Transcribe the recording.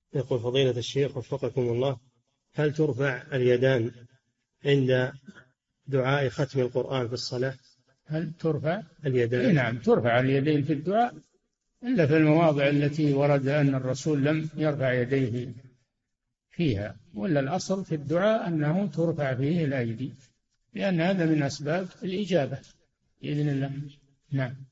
يقول فضيلة الشيخ وفقكم الله، هل ترفع اليدان عند دعاء ختم القرآن في الصلاة؟ هل ترفع اليدان؟ نعم، ترفع اليدين في الدعاء، إلا في المواضع التي ورد أن الرسول لم يرفع يديه فيها، ولا الأصل في الدعاء أنه ترفع فيه الأيدي، لأن هذا من أسباب الإجابة بإذن الله. نعم.